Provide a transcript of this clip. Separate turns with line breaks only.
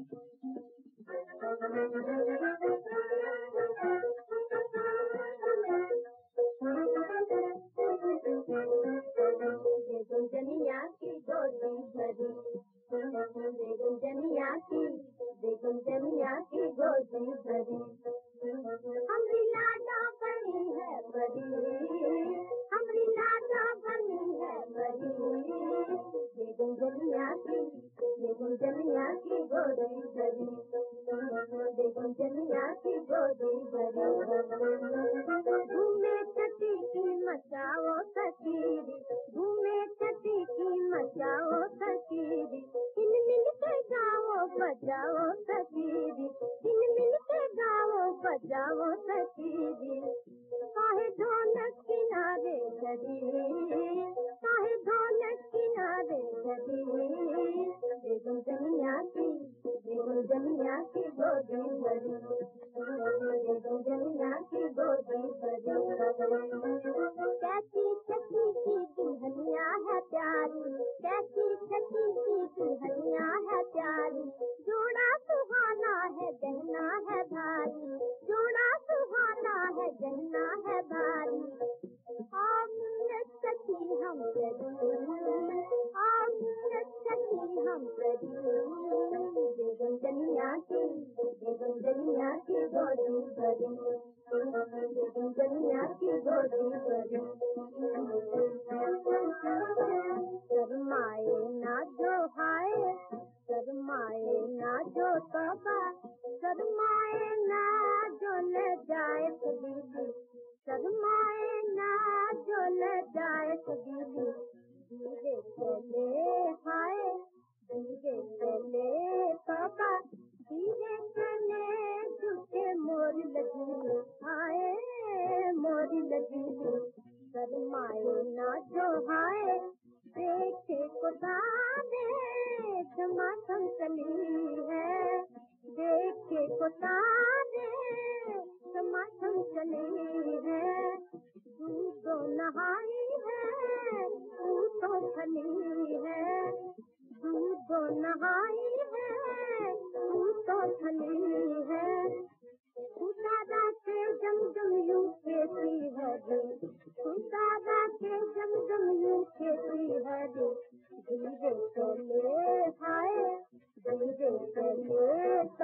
गुंजनिया की गोदी भरी, गुंजनिया की गुंजनिया की गोदी भरी, हमरी लाडा बनी है बड़ी, हमरी लाडा बनी है बड़ी, गुंजनिया की गोदी भरी, गुंजनिया की गोदी भरी, घूमे छठी की मचाओ कसीरी, घूमे छठी की मचाओ कसीरी, इन मिल के गाओ बजाओ कसीरी, इन मिल के गाओ बजाओ कसीरी, काहे ढोलक किनारे खड़ी, काहे ढोलक किनारे खड़ी, गुंजनिया की गोदी भरी, गुंजनिया की गोदी भरी, कैसी सखी की दुल्हनिया है प्यारी, कैसी सखी की दुल्हनिया है प्यारी, जोड़ा सुहाना है गहना है भारी, जोड़ा सुहाना है गहना है भारी, आओ मिलत सखी हम करी, आओ मिलत सखी हम करी, गुंजनिया की गोदी भरी, गुंजनिया की गोदी भरी, शर्माए ना जो हाय, शर्माए ना जो तोबा, शर्माए ना जो ले जाए कबीली, शर्माए ना जो ले जाए कबीली, धीरे चले हाय, धीरे चले तोबा, धीरे चले झुके मोरी लगी आए, मोरी लगी, शर्माए ना जो हाय, देखे को तारे समासम चली है, देखे को तारे समासम चली है, तू तो नहाई है, तू तो खली है, तू तो नहाई है, तू तो खली है, खुदादा के जमजम यूं खेती है रे, खुदादा के जमजम यूं खेती है रे, धीरे चले हाय, धीरे चले